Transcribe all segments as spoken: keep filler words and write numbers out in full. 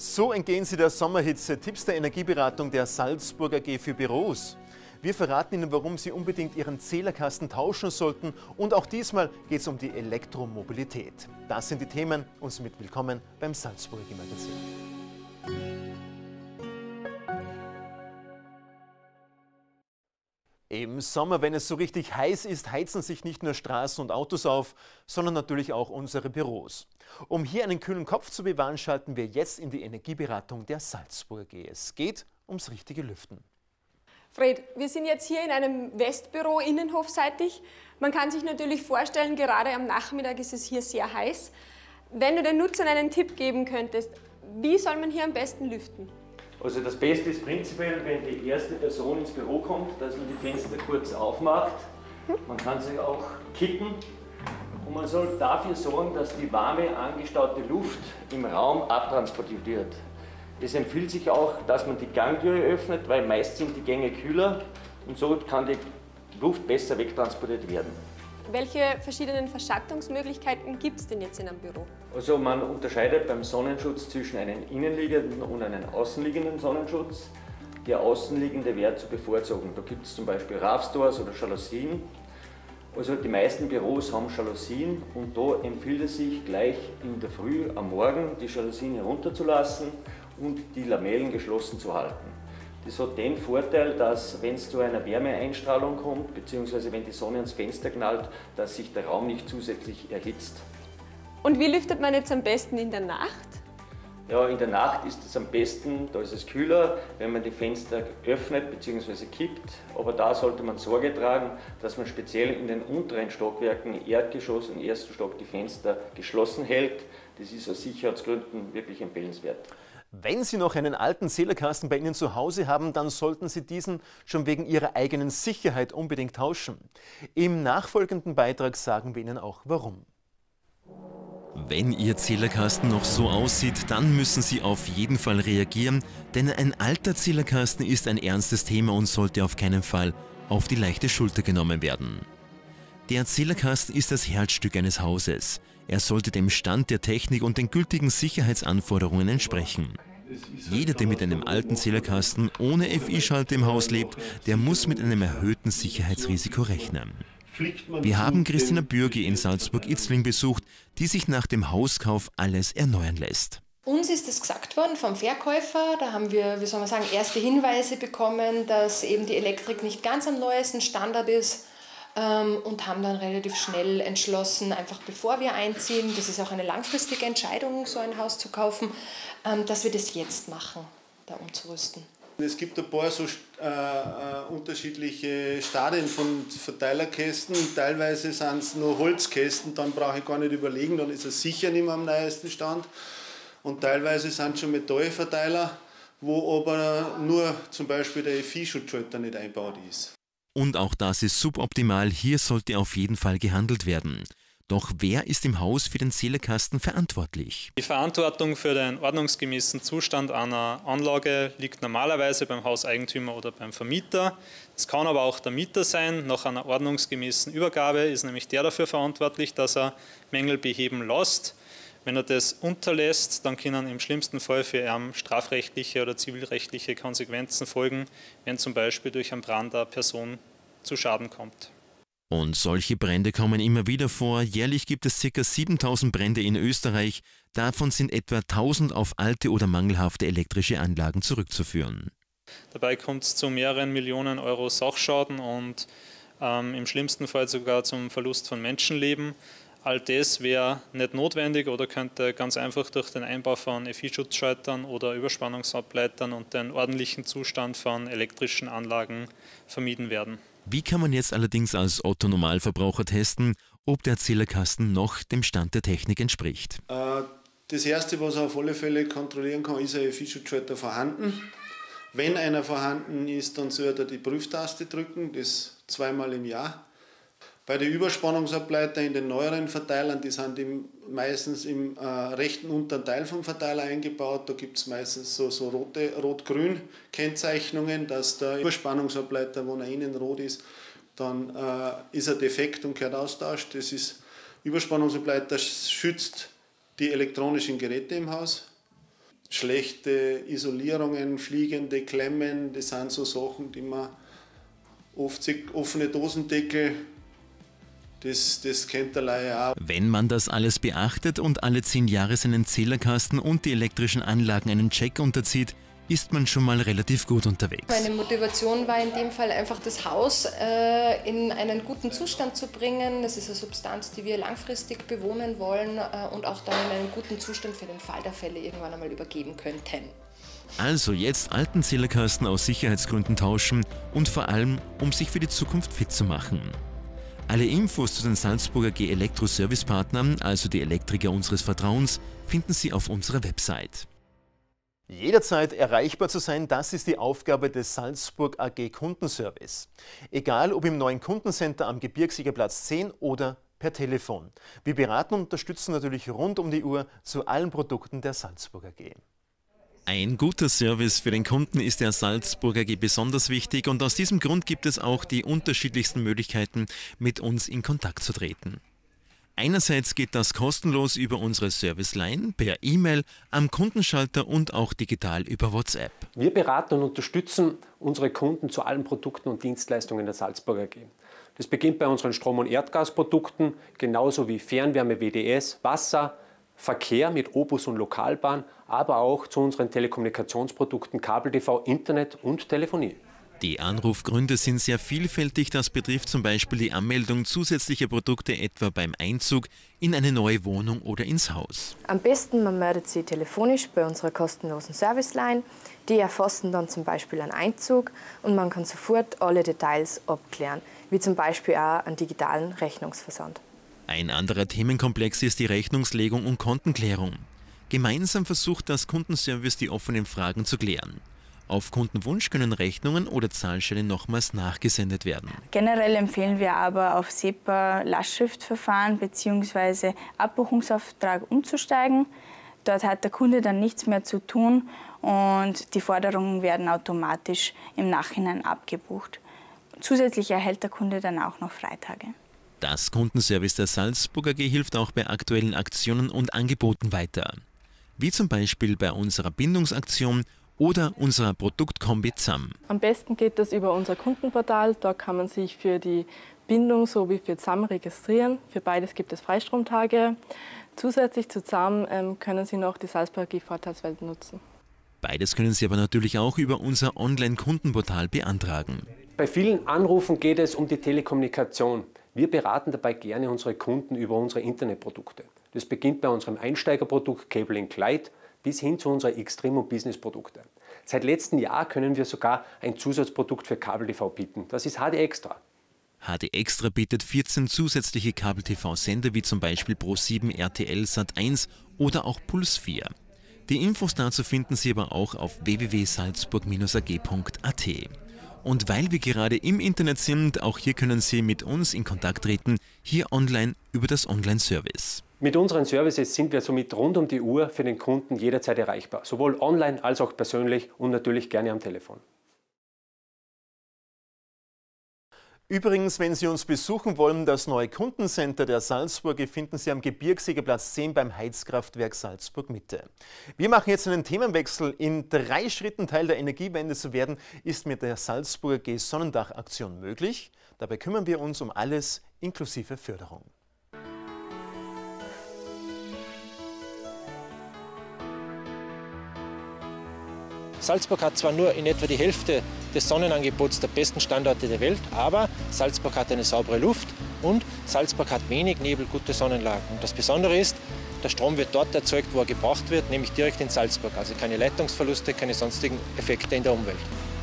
So entgehen Sie der Sommerhitze. Tipps der Energieberatung der Salzburg A G für Büros. Wir verraten Ihnen, warum Sie unbedingt Ihren Zählerkasten tauschen sollten. Und auch diesmal geht es um die Elektromobilität. Das sind die Themen und somit willkommen beim Salzburger Magazin. Im Sommer, wenn es so richtig heiß ist, heizen sich nicht nur Straßen und Autos auf, sondern natürlich auch unsere Büros. Um hier einen kühlen Kopf zu bewahren, schalten wir jetzt in die Energieberatung der Salzburg A G. Es geht ums richtige Lüften. Fred, wir sind jetzt hier in einem Westbüro innenhofseitig. Man kann sich natürlich vorstellen, gerade am Nachmittag ist es hier sehr heiß. Wenn du den Nutzern einen Tipp geben könntest, wie soll man hier am besten lüften? Also das Beste ist prinzipiell, wenn die erste Person ins Büro kommt, dass man die Fenster kurz aufmacht. Man kann sie auch kippen und man soll dafür sorgen, dass die warme, angestaute Luft im Raum abtransportiert wird. Es empfiehlt sich auch, dass man die Gangtüre öffnet, weil meist sind die Gänge kühler und so kann die Luft besser wegtransportiert werden. Welche verschiedenen Verschattungsmöglichkeiten gibt es denn jetzt in einem Büro? Also man unterscheidet beim Sonnenschutz zwischen einem innenliegenden und einem außenliegenden Sonnenschutz. Der außenliegende wäre zu bevorzugen. Da gibt es zum Beispiel Raffstores oder Jalousien. Also die meisten Büros haben Jalousien und da empfiehlt es sich gleich in der Früh am Morgen die Jalousien herunterzulassen und die Lamellen geschlossen zu halten. Das hat den Vorteil, dass wenn es zu einer Wärmeeinstrahlung kommt, beziehungsweise wenn die Sonne ans Fenster knallt, dass sich der Raum nicht zusätzlich erhitzt. Und wie lüftet man jetzt am besten in der Nacht? Ja, in der Nacht ist es am besten, da ist es kühler, wenn man die Fenster öffnet bzw. kippt. Aber da sollte man Sorge tragen, dass man speziell in den unteren Stockwerken, Erdgeschoss und ersten Stock, die Fenster geschlossen hält. Das ist aus Sicherheitsgründen wirklich empfehlenswert. Wenn Sie noch einen alten Zählerkasten bei Ihnen zu Hause haben, dann sollten Sie diesen schon wegen Ihrer eigenen Sicherheit unbedingt tauschen. Im nachfolgenden Beitrag sagen wir Ihnen auch warum. Wenn Ihr Zählerkasten noch so aussieht, dann müssen Sie auf jeden Fall reagieren, denn ein alter Zählerkasten ist ein ernstes Thema und sollte auf keinen Fall auf die leichte Schulter genommen werden. Der Zählerkasten ist das Herzstück eines Hauses. Er sollte dem Stand der Technik und den gültigen Sicherheitsanforderungen entsprechen. Jeder, der mit einem alten Zählerkasten ohne F I-Schalter im Haus lebt, der muss mit einem erhöhten Sicherheitsrisiko rechnen. Wir haben Christina Bürge in Salzburg-Itzling besucht, die sich nach dem Hauskauf alles erneuern lässt. Uns ist es gesagt worden vom Verkäufer, da haben wir, wie soll man sagen, erste Hinweise bekommen, dass eben die Elektrik nicht ganz am neuesten Standard ist. Und haben dann relativ schnell entschlossen, einfach bevor wir einziehen, das ist auch eine langfristige Entscheidung, so ein Haus zu kaufen, dass wir das jetzt machen, da umzurüsten. Es gibt ein paar so äh, unterschiedliche Stadien von Verteilerkästen. Teilweise sind es nur Holzkästen, dann brauche ich gar nicht überlegen, dann ist es sicher nicht mehr am neuesten Stand. Und teilweise sind schon Metallverteiler, wo aber nur zum Beispiel der F I-Schutzschalter nicht eingebaut ist. Und auch das ist suboptimal, hier sollte auf jeden Fall gehandelt werden. Doch wer ist im Haus für den Zählerkasten verantwortlich? Die Verantwortung für den ordnungsgemäßen Zustand einer Anlage liegt normalerweise beim Hauseigentümer oder beim Vermieter. Es kann aber auch der Mieter sein. Nach einer ordnungsgemäßen Übergabe ist nämlich der dafür verantwortlich, dass er Mängel beheben lässt. Wenn er das unterlässt, dann können im schlimmsten Fall für ihn strafrechtliche oder zivilrechtliche Konsequenzen folgen, wenn zum Beispiel durch einen Brand eine Person zu Schaden kommt. Und solche Brände kommen immer wieder vor. Jährlich gibt es ca. siebentausend Brände in Österreich. Davon sind etwa tausend auf alte oder mangelhafte elektrische Anlagen zurückzuführen. Dabei kommt es zu mehreren Millionen Euro Sachschaden und ähm, im schlimmsten Fall sogar zum Verlust von Menschenleben. All das wäre nicht notwendig oder könnte ganz einfach durch den Einbau von F I-Schutzschaltern oder Überspannungsableitern und den ordentlichen Zustand von elektrischen Anlagen vermieden werden. Wie kann man jetzt allerdings als Otto-Normalverbraucher testen, ob der Zählerkasten noch dem Stand der Technik entspricht? Das Erste, was er auf alle Fälle kontrollieren kann, ist ein F I-Schutzschalter vorhanden. Wenn einer vorhanden ist, dann sollte er die Prüftaste drücken, das zweimal im Jahr. Bei den Überspannungsableitern in den neueren Verteilern, die sind im, meistens im äh, rechten unteren Teil vom Verteiler eingebaut. Da gibt es meistens so, so rote, rot-grün Kennzeichnungen, dass der Überspannungsableiter, wo er innen rot ist, dann äh, ist er defekt und gehört austauscht. Das ist Überspannungsableiter schützt die elektronischen Geräte im Haus. schlechte Isolierungen, fliegende Klemmen, das sind so Sachen, die man oft sieht. Offene Dosendeckel, das, das kennt der Laie auch. Wenn man das alles beachtet und alle zehn Jahre seinen Zählerkasten und die elektrischen Anlagen einen Check unterzieht, ist man schon mal relativ gut unterwegs. Meine Motivation war in dem Fall einfach, das Haus äh, in einen guten Zustand zu bringen. Das ist eine Substanz, die wir langfristig bewohnen wollen äh, und auch dann in einen guten Zustand für den Fall der Fälle irgendwann einmal übergeben könnten. Also jetzt alten Zählerkasten aus Sicherheitsgründen tauschen und vor allem, um sich für die Zukunft fit zu machen. Alle Infos zu den Salzburger A G Elektro-Service-Partnern, also die Elektriker unseres Vertrauens, finden Sie auf unserer Website. Jederzeit erreichbar zu sein, das ist die Aufgabe des Salzburg A G Kundenservice. Egal ob im neuen Kundencenter am Gebirgssiegerplatz zehn oder per Telefon. Wir beraten und unterstützen natürlich rund um die Uhr zu allen Produkten der Salzburg A G. Ein guter Service für den Kunden ist der Salzburg A G besonders wichtig und aus diesem Grund gibt es auch die unterschiedlichsten Möglichkeiten, mit uns in Kontakt zu treten. Einerseits geht das kostenlos über unsere Serviceline, per E-Mail, am Kundenschalter und auch digital über WhatsApp. Wir beraten und unterstützen unsere Kunden zu allen Produkten und Dienstleistungen der Salzburg A G. Das beginnt bei unseren Strom- und Erdgasprodukten, genauso wie Fernwärme, W D S, Wasser, Verkehr mit Obus und Lokalbahn, aber auch zu unseren Telekommunikationsprodukten Kabel-T V, Internet und Telefonie. Die Anrufgründe sind sehr vielfältig. Das betrifft zum Beispiel die Anmeldung zusätzlicher Produkte, etwa beim Einzug in eine neue Wohnung oder ins Haus. Am besten, man meldet sich telefonisch bei unserer kostenlosen Serviceline. Die erfassen dann zum Beispiel einen Einzug und man kann sofort alle Details abklären, wie zum Beispiel auch einen digitalen Rechnungsversand. Ein anderer Themenkomplex ist die Rechnungslegung und Kontenklärung. Gemeinsam versucht das Kundenservice, die offenen Fragen zu klären. Auf Kundenwunsch können Rechnungen oder Zahlscheine nochmals nachgesendet werden. Generell empfehlen wir aber auf SEPA-Lastschriftverfahren bzw. Abbuchungsauftrag umzusteigen. Dort hat der Kunde dann nichts mehr zu tun und die Forderungen werden automatisch im Nachhinein abgebucht. Zusätzlich erhält der Kunde dann auch noch Freitage. Das Kundenservice der Salzburg A G hilft auch bei aktuellen Aktionen und Angeboten weiter. Wie zum Beispiel bei unserer Bindungsaktion oder unserer Produktkombi Z A M. Am besten geht das über unser Kundenportal. Da kann man sich für die Bindung sowie für Z A M registrieren. Für beides gibt es Freistromtage. Zusätzlich zu Z A M ähm, können Sie noch die Salzburg A G Vorteilswelt nutzen. Beides können Sie aber natürlich auch über unser Online-Kundenportal beantragen. Bei vielen Anrufen geht es um die Telekommunikation. Wir beraten dabei gerne unsere Kunden über unsere Internetprodukte. Das beginnt bei unserem Einsteigerprodukt Cable and Glide bis hin zu unseren Extreme- und Business-Produkte. Seit letztem Jahr können wir sogar ein Zusatzprodukt für Kabel-T V bieten. Das ist H D Extra. H D Extra bietet vierzehn zusätzliche Kabel-T V-Sender wie zum Beispiel Pro sieben, R T L, Sat eins oder auch Puls vier. Die Infos dazu finden Sie aber auch auf w w w punkt salzburg a g punkt a t. Und weil wir gerade im Internet sind, auch hier können Sie mit uns in Kontakt treten, hier online über das Online-Service. Mit unseren Services sind wir somit rund um die Uhr für den Kunden jederzeit erreichbar, sowohl online als auch persönlich und natürlich gerne am Telefon. Übrigens, wenn Sie uns besuchen wollen, das neue Kundencenter der Salzburg finden Sie am Gebirgssiegerplatz zehn beim Heizkraftwerk Salzburg Mitte. Wir machen jetzt einen Themenwechsel. In drei Schritten Teil der Energiewende zu werden, ist mit der Salzburger A G Sonnendach-Aktion möglich. Dabei kümmern wir uns um alles inklusive Förderung. Salzburg hat zwar nur in etwa die Hälfte des Sonnenangebots der besten Standorte der Welt, aber Salzburg hat eine saubere Luft und Salzburg hat wenig Nebel, gute Sonnenlagen. Und das Besondere ist, der Strom wird dort erzeugt, wo er gebraucht wird, nämlich direkt in Salzburg. Also keine Leitungsverluste, keine sonstigen Effekte in der Umwelt.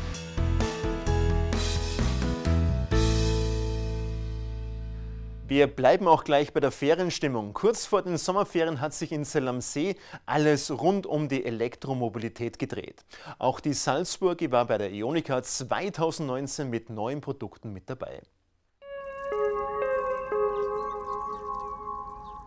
Wir bleiben auch gleich bei der Ferienstimmung. Kurz vor den Sommerferien hat sich in Zell am See alles rund um die Elektromobilität gedreht. Auch die Salzburg war bei der Ionica zweitausendneunzehn mit neuen Produkten mit dabei.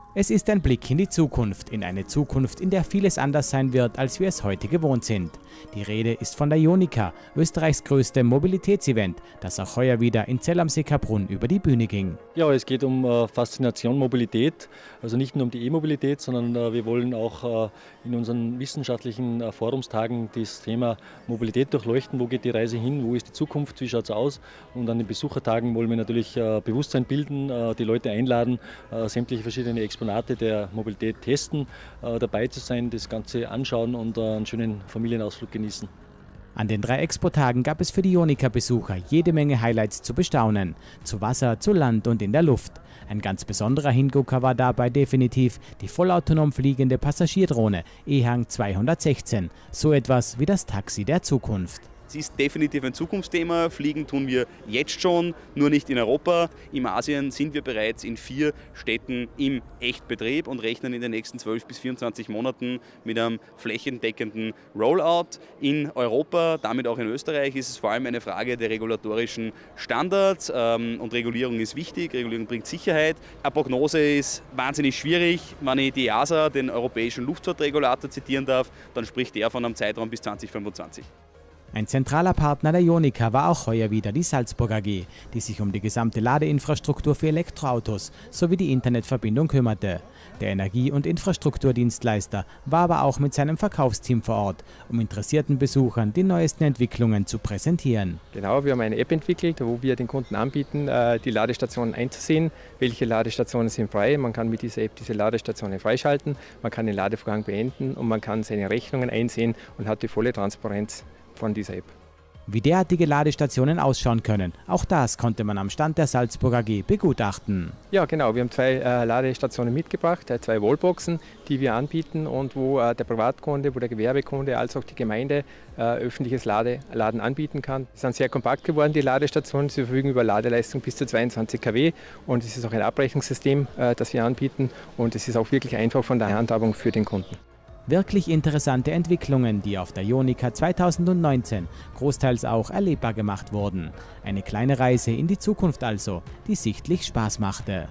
Es ist ein Blick in die Zukunft, in eine Zukunft, in der vieles anders sein wird, als wir es heute gewohnt sind. Die Rede ist von der IONICA, Österreichs größtem Mobilitätsevent, das auch heuer wieder in Zell am Seekabrunn über die Bühne ging. Ja, es geht um äh, Faszination Mobilität, also nicht nur um die E-Mobilität, sondern äh, wir wollen auch äh, in unseren wissenschaftlichen äh, Forumstagen das Thema Mobilität durchleuchten. Wo geht die Reise hin, wo ist die Zukunft, wie schaut es aus? Und an den Besuchertagen wollen wir natürlich äh, Bewusstsein bilden, äh, die Leute einladen, äh, sämtliche verschiedene Exponate der Mobilität testen, äh, dabei zu sein, das Ganze anschauen und äh, einen schönen Familienausflug genießen. An den drei Expo-Tagen gab es für die IONICA-Besucher jede Menge Highlights zu bestaunen. Zu Wasser, zu Land und in der Luft. Ein ganz besonderer Hingucker war dabei definitiv die vollautonom fliegende Passagierdrohne EHang zweihundertsechzehn. So etwas wie das Taxi der Zukunft. Es ist definitiv ein Zukunftsthema. Fliegen tun wir jetzt schon, nur nicht in Europa. Im Asien sind wir bereits in vier Städten im Echtbetrieb und rechnen in den nächsten zwölf bis vierundzwanzig Monaten mit einem flächendeckenden Rollout. In Europa, damit auch in Österreich, ist es vor allem eine Frage der regulatorischen Standards. Und Regulierung ist wichtig, Regulierung bringt Sicherheit. Eine Prognose ist wahnsinnig schwierig. Wenn ich die E A S A, den Europäischen Luftfahrtregulator, zitieren darf, dann spricht der von einem Zeitraum bis zweitausendfünfundzwanzig. Ein zentraler Partner der IONICA war auch heuer wieder die Salzburg A G, die sich um die gesamte Ladeinfrastruktur für Elektroautos sowie die Internetverbindung kümmerte. Der Energie- und Infrastrukturdienstleister war aber auch mit seinem Verkaufsteam vor Ort, um interessierten Besuchern die neuesten Entwicklungen zu präsentieren. Genau, wir haben eine App entwickelt, wo wir den Kunden anbieten, die Ladestationen einzusehen. Welche Ladestationen sind frei? Man kann mit dieser App diese Ladestationen freischalten, man kann den Ladevorgang beenden und man kann seine Rechnungen einsehen und hat die volle Transparenz von dieser App. Wie derartige Ladestationen ausschauen können, auch das konnte man am Stand der Salzburg A G begutachten. Ja, genau. Wir haben zwei äh, Ladestationen mitgebracht, äh, zwei Wallboxen, die wir anbieten und wo äh, der Privatkunde, wo der Gewerbekunde als auch die Gemeinde äh, öffentliches Lade, Laden anbieten kann. Sie sind sehr kompakt geworden, die Ladestationen. Sie verfügen über Ladeleistung bis zu zweiundzwanzig Kilowatt und es ist auch ein Abrechnungssystem, äh, das wir anbieten und es ist auch wirklich einfach von der Handhabung für den Kunden. Wirklich interessante Entwicklungen, die auf der IONICA zweitausendneunzehn großteils auch erlebbar gemacht wurden. Eine kleine Reise in die Zukunft also, die sichtlich Spaß machte.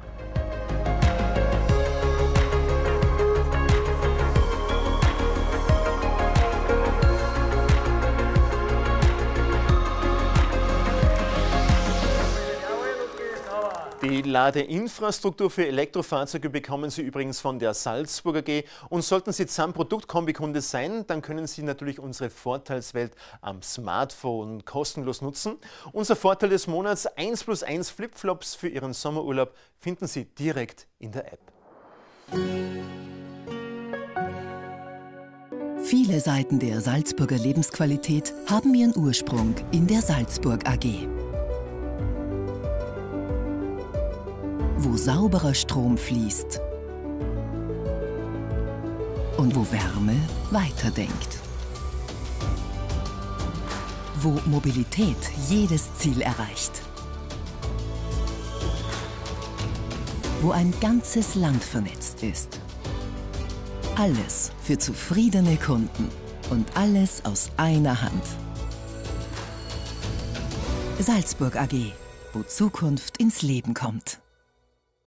Die Ladeinfrastruktur für Elektrofahrzeuge bekommen Sie übrigens von der Salzburg A G. Und sollten Sie Z A M Produktkombikunde sein, dann können Sie natürlich unsere Vorteilswelt am Smartphone kostenlos nutzen. Unser Vorteil des Monats eins plus eins Flipflops für Ihren Sommerurlaub finden Sie direkt in der App. Viele Seiten der Salzburger Lebensqualität haben ihren Ursprung in der Salzburg A G. Wo sauberer Strom fließt und wo Wärme weiterdenkt. Wo Mobilität jedes Ziel erreicht. Wo ein ganzes Land vernetzt ist. Alles für zufriedene Kunden und alles aus einer Hand. Salzburg A G, wo Zukunft ins Leben kommt.